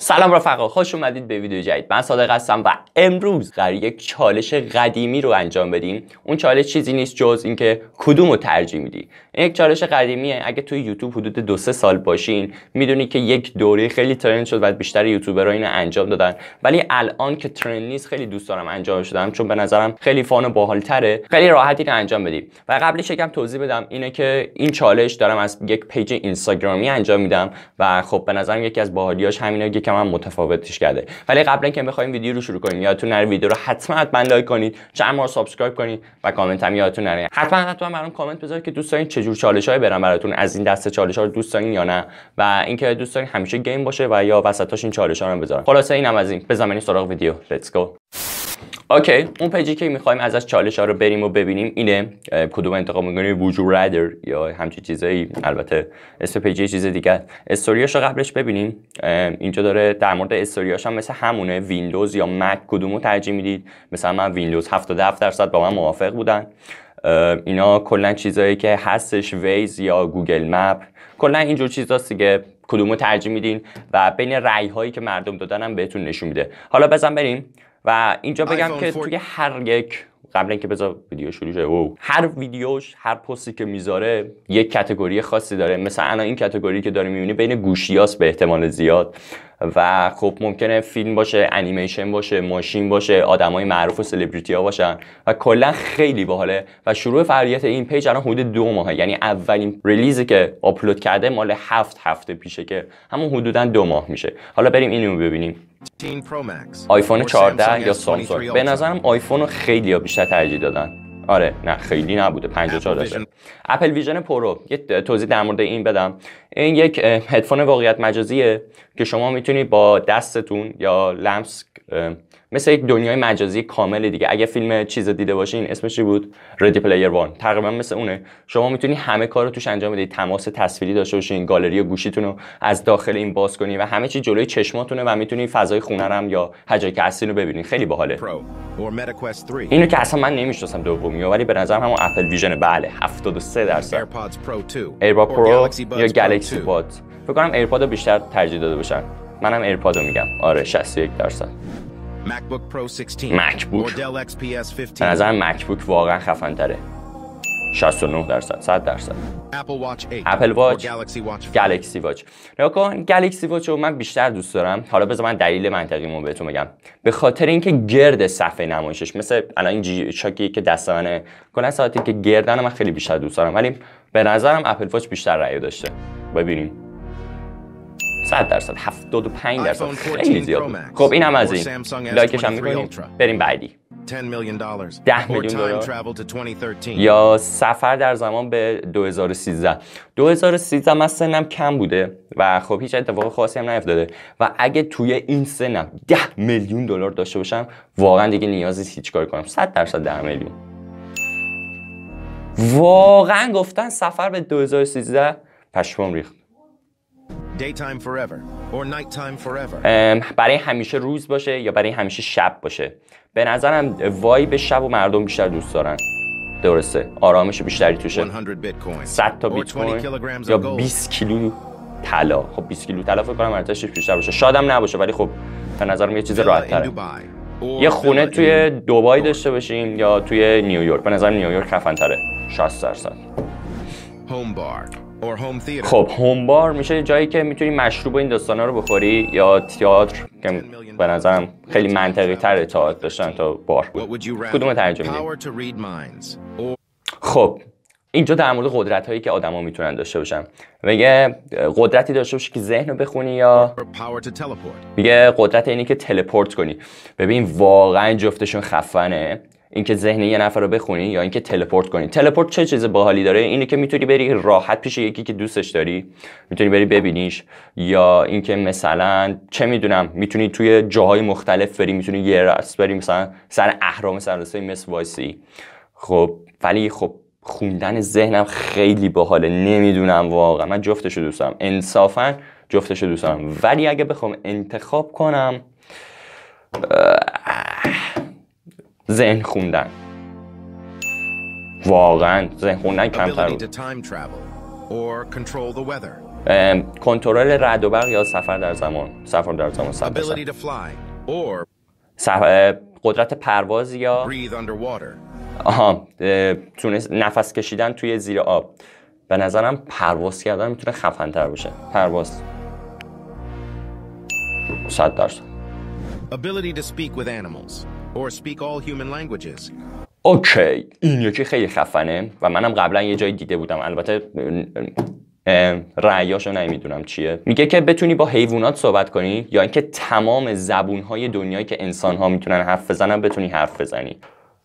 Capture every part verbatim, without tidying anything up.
سلام رفقا، خوش اومدید به ویدیو جدید. من صادق هستم و امروز قراره یک چالش قدیمی رو انجام بدیم. اون چالش چیزی نیست جز اینکه کدوم رو ترجیح میدی. این یک چالش قدیمیه. اگه توی یوتیوب حدود دو سه سال باشین میدونی که یک دوره خیلی ترند شد و بیشتر یوتیوبرها اینو انجام دادن، ولی الان که ترند نیست خیلی دوست دارم انجام بدم چون به نظرم خیلی فان و باحال‌تره. خیلی راحت اینو انجام بدیم. و قبلش یکم توضیح بدم اینه که این چالش دارم از یک پیج اینستاگرامی انجام میدم و خب به نظرم یکی از باحالیاش همینه که من متفاوتش کرده. ولی قبل اینکه بخوایم ویدیو رو شروع کنیم یادتون نره ویدیو رو حتما حتما لایک کنید، چند بار سابسکرایب کنید و کامنت هم یادتون نره. حتما حتما برام کامنت بذارید که دوست دارین چه جور چالشایی برام براتون، از این دسته چالش‌ها رو دوست دارین یا نه، و اینکه دوست دارین همیشه گیم باشه و یا وسطاش این چالش‌ها رو بذارم. خلاصه اینم از این. بزنیم سراغ ویدیو. لیتس گو. اوکی، اون پیجی که می‌خوایم ازش چالش‌ها رو بریم و ببینیم اینه. کدوم انتخاب می‌کنی؟ وجو رادر یا همچین چیزایی. البته اسم پیجی چیز دیگه. استوریاشو قبلش ببینیم. اینجا داره در مورد استوریاش هم مثل همونه. ویندوز یا مک کدومو ترجیح میدید؟ مثلا من ویندوز هفتاد و هفت درصد با من موافق بودن. اینا کلا چیزایی که هستش، ویز یا گوگل مپ، کلا اینجور چیزاست دیگه. کدومو ترجیح میدین و بین رأی هایی که مردم دادن هم بهتون نشون میده. حالا بزن بریم و اینجا بگم که توی هر یک، قبل اینکه بذار ویدیو شروع شه، او هر ویدیوش، هر پستی که میذاره یک کاتگوری خاصی داره. مثلا الان این کاتگوری که داره میبینی بین گوشیاست به احتمال زیاد و خب ممکنه فیلم باشه، انیمیشن باشه، ماشین باشه، آدمای معروف و سلبریتی ها باشن و کلا خیلی باحاله. و شروع فعالیت این پیج الان حدود دو ماهه، یعنی اولین ریلیزی که آپلود کرده مال هفت هفته پیشه که همون حدودا دو ماه میشه. حالا بریم اینو ببینیم. آیفون چهارده یا سامسونگ؟ به نظرم آیفون رو خیلی ها بیشتر ترجیح دادن. آره نه خیلی نبوده، پنجاه و چهار درصد. اپل ویژن پرو، یه توضیح در مورد این بدم. این یک هدفون واقعیت مجازیه که شما میتونید با دستتون یا لمس، مثل یک دنیای مجازی کامل دیگه. اگه فیلم چیز دیده باشین، اسمش چی بود؟ ردی پلیر وان، تقریبا مثل اونه. شما میتونید همه کار رو توش انجام بدید، تماس تصویری داشته باشین، گالری گوشیتون رو از داخل این باز کنید و همه چی جلوی چشماتونه و میتونید فضای خونه هم یا هر جایی که هستین رو ببینید. خیلی باحاله. اینو که اصلا من نمیشناسم دومیو، ولی به نظرم همون اپل ویژن. بله هفتاد و سه درصد. ایرپاد پرو یا گلکسی باد؟ فکر کنم ایرپاد رو بیشتر ترجیح داده باشن. منم ایرپاد رو میگم. آره شصت و یک درصد. مکبوک پرو شانزده، مکبوک به نظرم مکبوک واقعا خفن تره. شصت و نه درصد، صد درصد. اپل واچ، گلکسی واچ. نگاه کن، گلکسی واچ رو من بیشتر دوست دارم. حالا بذار من دلیل منطقیمو بهتون بگم. به خاطر اینکه گرد صفحه نمایشش مثل الان این جی شاکی که دست منه، کلا ساعتی که گردن من خیلی بیشتر دوست دارم، ولی به نظرم اپل واچ بیشتر رأی داشته. ببینیم. صد درصد، هفتاد و پنج درصد، خیلی زیاد. خب این هم از این. لایکش هم میکنیم. بریم بعدی. ده میلیون دلار یا سفر در زمان به دو هزار و سیزده. دو هزار و سیزده من سنم کم بوده و خب هیچ اتفاق خاصی هم نیفتاده و اگه توی این سنم ده میلیون دلار داشته باشم واقعا دیگه نیازی هیچ کاری کنم. صد درصد ده میلیون. واقعا گفتن سفر به دو هزار و سیزده، پشمام ریخت. Daytime forever or nighttime forever. برای همیشه روز باشه یا برای همیشه شب باشه؟ به نظرم وایب شب و مردم بیشتر دوست دارن. درسته، آرامش بیشتری توشه. صد تا بیت کوین یا بیست کیلو طلا. خب بیست کیلو طلا فکر کنم ارزشش بیشتر باشه. شادم نباشه ولی خب به نظرم یه چیز راحت تره. یه خونه توی دبی داشته باشیم یا توی نیویورک؟ به نظرم نیویورک خفن تره. شصت درصد. خب هوم بار میشه جایی که میتونی مشروب و این داستانا رو بخوری، یا تئاتر که به نظرم خیلی منطقی تره تئاتر داشتن تا بار. کدوم ترجمه میدی؟ خب اینجا در مورد قدرت هایی که آدما میتونن داشته باشن. میگه قدرتی داشته باشی که ذهن رو بخونی یا میگه قدرت اینی که تلپورت کنی. ببین واقعا جفتشون خفنه، اینکه ذهن یه نفر رو بخونی یا اینکه تلپورت کنی. تلپورت چه چیز باحالی داره؟ اینه که میتونی بری راحت پیش یکی که دوستش داری، میتونی بری ببینیش، یا اینکه مثلا چه میدونم میتونی توی جاهای مختلف بری، میتونی یه راست بری مثلا سر اهرام سر مس وایسی. خب ولی خب خوندن ذهنم خیلی باحاله. نمیدونم واقعا، من جفتشو دوست دارم، انصافا جفتشو دوست دارم، ولی اگه بخوام انتخاب کنم ذهن خوندن. واقعا ذهن خوندن کمتر بود. کنترل رعد و برق یا سفر در زمان. سفر در زمان صد درصد. سف... قدرت پرواز یا آها تونست نفس کشیدن توی زیر آب. به نظرم پرواز کردن میتونه خفن تر باشه. پرواز صد درصد. Ability to speak with animals or speak all human languages. اوکی این یکی خیلی خفنه و منم قبلا یه جایی دیده بودم، البته رأیاشو نمیدونم چیه. میگه که بتونی با حیوانات صحبت کنی یا اینکه تمام زبونهای دنیایی که انسان‌ها میتونن حرف بزنن بتونی حرف بزنی.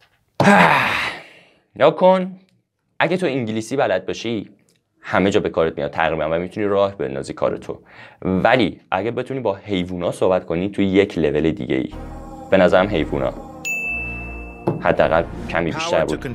یا کن اگه تو انگلیسی بلد باشی همه جا به کارت میاد تقریبا و میتونی راه بندازی کارتو، ولی اگه بتونی با حیوونا صحبت کنی تو یک لول دیگه ای. به نظرم حیوونا حداقل کمی بیشتر بود.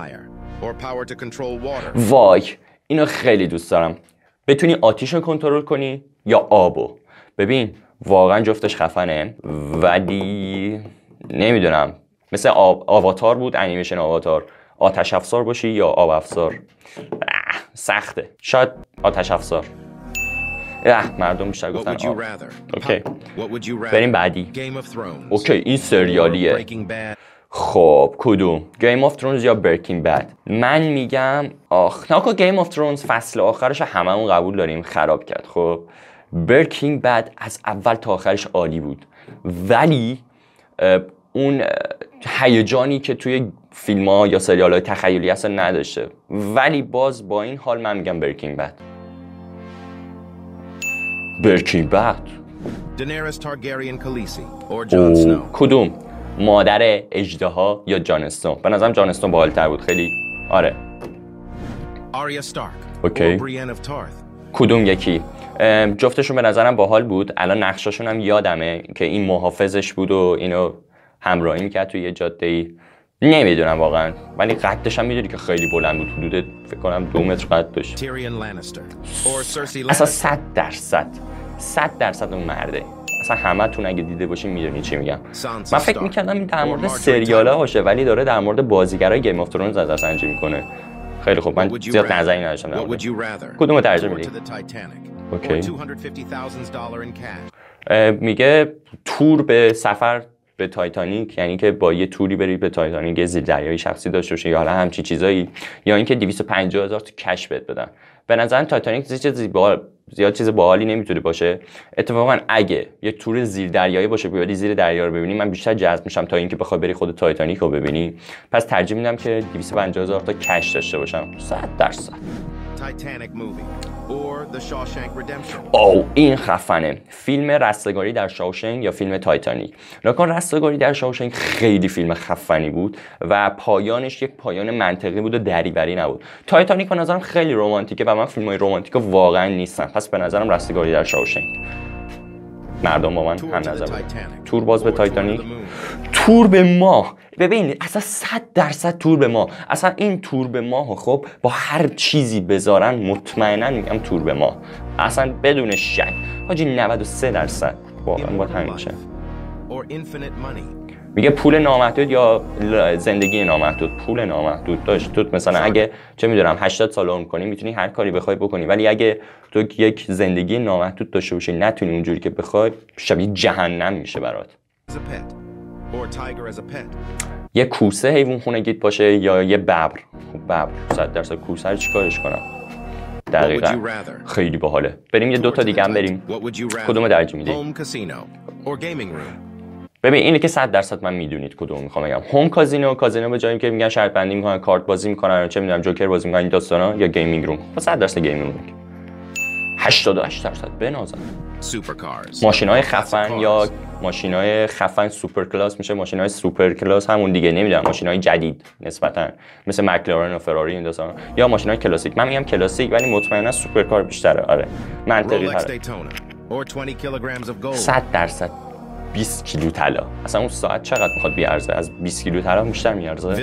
وای اینو خیلی دوست دارم، بتونی آتیش رو کنترل کنی یا آبو. ببین واقعا جفتش خفنه، ولی نمیدونم مثل آب... آواتار بود، انیمیشن آواتار، آتش افسار باشی یا آب افسار. سخته، شاید آتش افسار. اه مردم بیشتر گفتن آب. اوکی بریم بعدی. اوکی این سریالیه. خب کدوم؟ گیم آف ترونز یا برکینگ بد؟ من میگم آخ ناکو گیم آف ترونز فصل آخرش هممون قبول داریم خراب کرد. خب برکینگ بد از اول تا آخرش عالی بود، ولی اون هیجانی که توی فیلم ها یا سریال های تخیلی اصلا نداشته، ولی باز با این حال من میگم برکینگ بد. برکینگ بد. دنیریس تارگریان کالیسی or جان سنو؟ کدوم؟ مادر اژدها یا جان اسنو؟ به نظرم جان اسنو باحال‌تر بود خیلی. آره. آریا استارک اوکی. or بریان of تارث؟ کدوم یکی؟ جفتشون به نظرم باحال بود. الان نقشاشون هم یادمه که این محافظش بود و اینو همراهی میکرد توی یه جاده‌ای. نمیدونم واقعا، ولی قدش هم میدونی که خیلی بلند بود، حدود فکر کنم دو متر قد داشت. تیریون لانستر or سرسی اصلا صد درصد صد درصد اون مرده. اصلا همه تون اگه دیده باشین میدونی چی میگم. من فکر میکردم این در مورد سریالا باشه، ولی داره در مورد بازیگرای گیم آف ترونز نظرسنجی میکنه. خیلی خوب من زیاد نظری نداشتم در مورد. کدومو ترجیح میدی؟ اوکی. میگه تور به سفر به تایتانیک، یعنی که با یه توری بری به تایتانیک، یه زیردریایی شخصی داشته باشی یا حالا همچی چیزایی، یا اینکه دویست و پنجاه هزار تا کش بهت بدن. به نظر تایتانیک چیز باحال زیاد چیز باحالی نمیتونه باشه. اتفاقا اگه یه تور زیردریایی باشه بری زیر دریا رو ببینی، من بیشتر جذب میشم تا اینکه بخوای بری خود تایتانیک رو ببینی. پس ترجیح میدم که دویست و پنجاه هزار تا کش داشته باشم. صد درصد. Titanic movie or The Shawshank Redemption. او این خفنه. فیلم رستگاری در شاوشنگ یا فیلم تایتانیک؟ نکن رستگاری در شاوشنگ خیلی فیلم خفنی بود و پایانش یک پایان منطقی بود و دریوری نبود. تایتانیک به نظرم خیلی رمانتیکه و من فیلم‌های رمانتیک واقعا نیستم، پس به نظرم رستگاری در شاوشنگ. مردم با من هم نظر بود. تور باز به تایتانیک. تور به ماه. ببین اصلا صد درصد تور به ماه. اصلا این تور به ماه خب با هر چیزی بذارن مطمئنا میگم تور به ماه. اصلا بدون شک. حاجی نود و سه درصد واقعا با همین میشه. میگه پول نامحدود یا زندگی نامحدود؟ پول نامحدود داشت. تو مثلا اگه چه میدونم هشتاد سال عمر کنی میتونی هر کاری بخوای بکنی، ولی اگه تو یک زندگی نامحدود داشته باشی نتونی اونجوری که بخوای، شبیه جهنم میشه برات. یه کوسه حیوان خونگیت باشه یا یه ببر؟ خب ببر. صد درصد کوسه رو چیکارش کنم؟ دقیقاً خیلی باحاله. بریم یه دو تا دیگه هم بریم. کدومو ترجیح میدی؟ ببین اینه که صد درصد من میدونید کدوم میخوام بگم. هوم کازینو، کازینو به جایی که میگن شرط بندی میکنن، کارت بازی میکنن، چه میدونم جوکر بازی میکنن، این داستانا، یا گیمینگ روم. خب صد درصد گیمینگ روم. هشتاد و هشت درصد بنازن. ماشینای خفن یا ماشینای خفن سوپر کلاس میشه. ماشینای سوپر کلاس همون دیگه، نمیدونم ماشینای جدید نسبتا مثل مکلارن و فراری این داستانا، یا ماشینای کلاسیک. من میگم کلاسیک ولی مطمئنا سوپر کار بیشتره. آره منطقی تره. صد درصد بیست کیلو طلا. اصلا اون ساعت چقدر میخواد بیارزه؟ از بیست کیلو طلا بیشتر میارزه.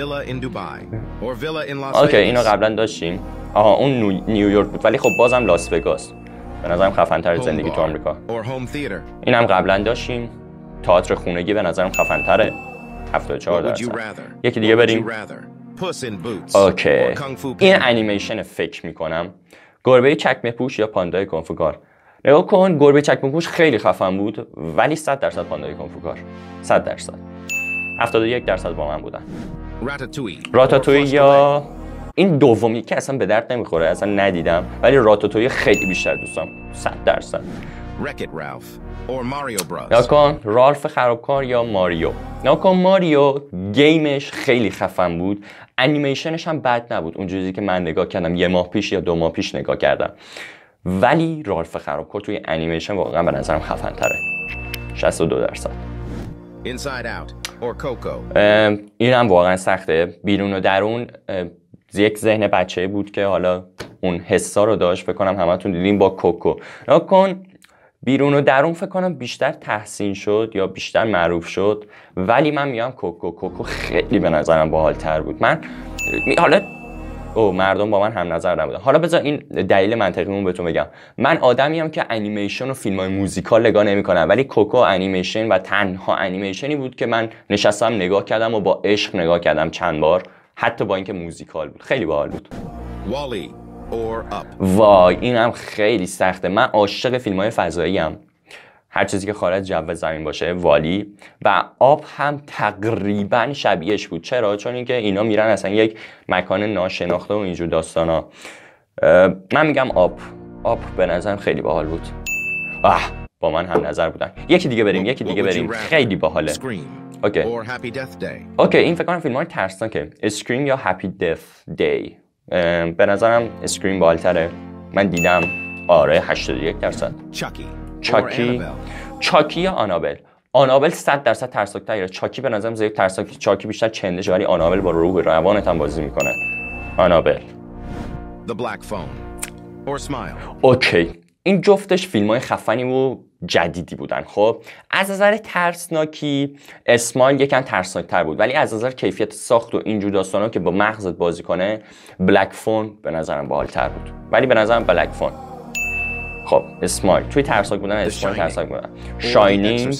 اوکی اینو قبلا داشتیم. آها اون نیویورک بود، ولی خب بازم لاس وگاس به نظرم خفن تر زندگی تو آمریکا. اینم قبلا داشتیم. تئاتر خونگی به نظرم خفن تره. هفتاد و چهار درصد. یکی دیگه بریم. اوکی این انیمیشن فکر میکنم گربه چکمه پوش یا پاندای کنفوکار؟ نگاه کن، گربه چکمه پوش خیلی خفن بود ولی صد درصد پاندای کنفوکار. صد درصد. هفتاد و یک درصد با من بودن. Ratatouille. راتاتوی یا این دومی که اصلا به درد نمیخوره، اصلا ندیدم، ولی راتاتوی خیلی بیشتر دوستم. صد درصد. Wreck-It Ralph or Mario Bros. نگاه کن، رالف خرابکار یا ماریو؟ نگاه کن، ماریو گیمش خیلی خفن بود، انیمیشنش هم بد نبود اونجوری که من نگاه کردم یه ماه پیش یا دو ماه پیش نگاه کردم، ولی رالف خرابکار توی انیمیشن واقعا به نظرم خفن تره. شصت و دو درصد. Inside Out or Coco. این هم واقعا سخته. بیرون و درون یک ذهن بچه بود که حالا اون حسا رو داشت، فکر کنم همتون دیدین با کوکو. نگاه کن، بیرون و درون فکر کنم بیشتر تحسین شد یا بیشتر معروف شد، ولی من میگم کوکو. کوکو خیلی به نظرم باحال‌تر بود. من حالا او مردم با من هم نظر نبودن. حالا بذار این دلیل منطقیمون بهتون بگم. من آدمیم که انیمیشن و فیلم‌های موزیکال نگاه نمی‌کنم، ولی کوکو انیمیشن و تنها انیمیشنی بود که من نشستم نگاه کردم و با عشق نگاه کردم چند بار، حتی با اینکه موزیکال بود. خیلی باحال بود. Wall-E or Up. وای اینم خیلی سخته. من عاشق فیلم‌های فضایی ام، هر چیزی که خارج جو زمین باشه. والی و آب هم تقریبا شبیهش بود. چرا؟ چون اینکه اینا میرن اصلا یک مکان ناشناخته و اینجور داستانا. من میگم آب. آب به نظرم خیلی باحال بود. آه با من هم نظر بودن. یکی دیگه بریم، یکی دیگه بریم. خیلی باحاله. اوکی. اوکی این فکر کنم فیلم‌های ترسناکه. اسکریم یا هپی دث دی؟ به نظرم اسکریم باحال‌تره. من دیدم. آره هشتاد و یک درصد. چاکی چاکی یا آنابل؟ آنابل صد درصد ترسناک‌تره. چاکی به نظرم زیاد ترسناک. چاکی بیشتر چندشه ولی آنابل با روح روانت هم بازی میکنه. آنابل. The Black Phone or Smile. اوکی این جفتش فیلم‌های خفنی و جدیدی بودن. خب از نظر ترسناکی اسمایل یکم ترسناک‌تر بود، ولی از نظر کیفیت ساخت و اینجور داستانا که با مغزت بازی کنه بلک فون به نظرم باحال‌تر بود، ولی به نظرم بلک فون. خب اسمایل توی ترسناک بودن، اسمایل ترسناک بودن. شاینینگ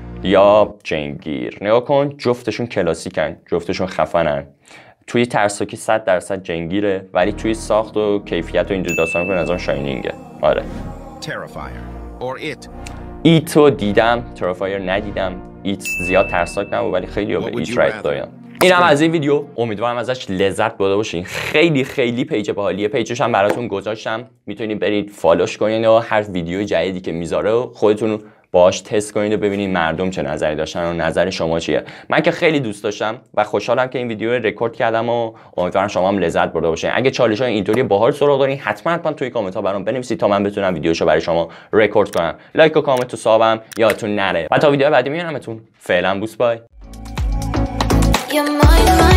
یا جنگیر؟ نگاه کن جفتشون کلاسیکن، جفتشون خفنن. توی ترسناکی صد درصد جنگیره، ولی توی ساخت و کیفیت و اینجور داستانا به نظرم شاینینگه. آره. Terrifier or It. ایتو دیدم، ترافایر ندیدم. ایت زیاد ترسناک نبود ولی خیلی به ایت رایت دادم. این هم از این ویدیو، امیدوارم ازش لذت برده باشین. خیلی خیلی پیج باحالیه. پیجش هم براتون گذاشتم، میتونید برید فالوش کنین و هر ویدیو جدیدی که میذاره خودتون باهاش تست کنید و ببینید مردم چه نظری داشتن و نظر شما چیه. من که خیلی دوست داشتم و خوشحالم که این ویدیو رو رکورد کردم و امیدوارم شما هم لذت برده باشین. اگه چالش‌های اینطوری باحال سراغ دارین حتما حتما توی کامنت‌ها برام بنویسید تا من بتونم ویدیوشو برای شما رکورد کنم. لایک و کامنت و سابم یادتون نره. و تا ویدیو بعدی میبینمتون. فعلا بوس بای.